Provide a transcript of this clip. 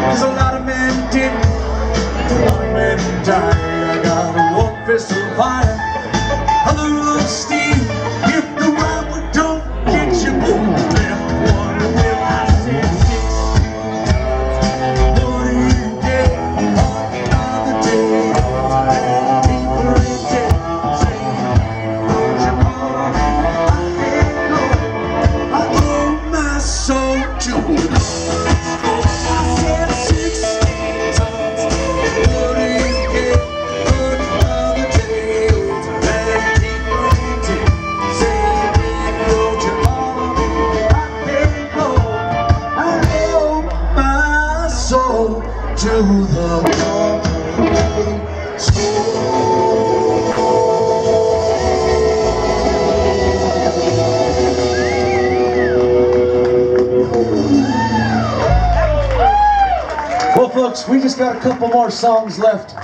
There's a lot of men did, a lot of men died. I got a one fist of fire, other of steel. If the right one don't get you, boom, left one will I said six. What do you get another day? And people in debt saying, don't you call me? I can't go. I owe my soul to you. To the well, folks, we just got a couple more songs left.